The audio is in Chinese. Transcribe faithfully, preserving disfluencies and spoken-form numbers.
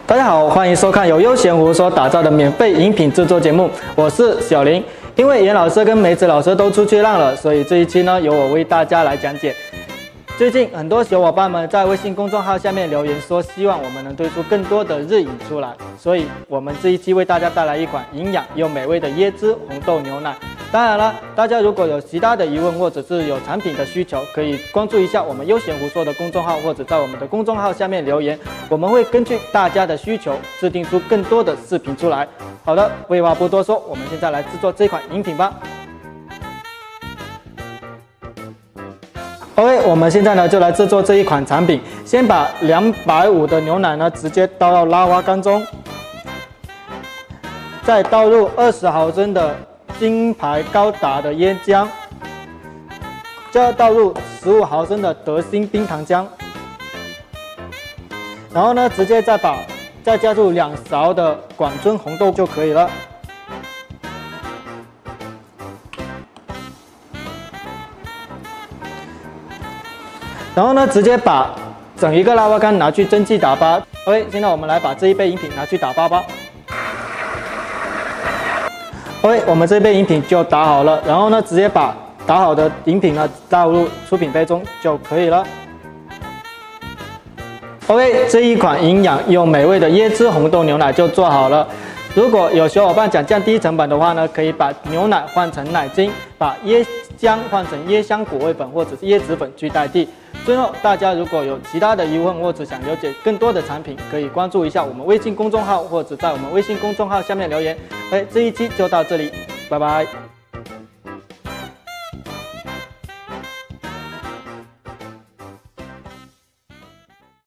大家好，欢迎收看由悠闲湖所打造的免费饮品制作节目，我是小林。因为严老师跟梅子老师都出去浪了，所以这一期呢，由我为大家来讲解。最近很多小伙伴们在微信公众号下面留言说，希望我们能推出更多的日饮出来，所以我们这一期为大家带来一款营养又美味的椰汁红豆牛奶。当然了，大家如果有其他的疑问或者是有产品的需求，可以关注一下我们悠闲胡说的公众号，或者在我们的公众号下面留言，我们会根据大家的需求制定出更多的视频出来。好的，废话不多说，我们现在来制作这款饮品吧。OK， 我们现在呢就来制作这一款产品。先把两百五十的牛奶呢直接倒到拉花缸中，再倒入二十毫升的金牌高达的椰浆，就要倒入十五毫升的德兴冰糖浆，然后呢直接再把再加入两勺的广尊红豆就可以了。然后呢，直接把整一个拉花缸拿去蒸汽打发。OK， 现在我们来把这一杯饮品拿去打发吧。OK， 我们这杯饮品就打好了。然后呢，直接把打好的饮品呢倒入出品杯中就可以了。OK， 这一款营养又美味的椰汁红豆牛奶就做好了。如果有小伙伴想降低成本的话呢，可以把牛奶换成奶精，把椰浆换成椰香果味粉或者是椰子粉去代替。最后，大家如果有其他的疑问或者想了解更多的产品，可以关注一下我们微信公众号，或者在我们微信公众号下面留言。哎，这一期就到这里，拜拜。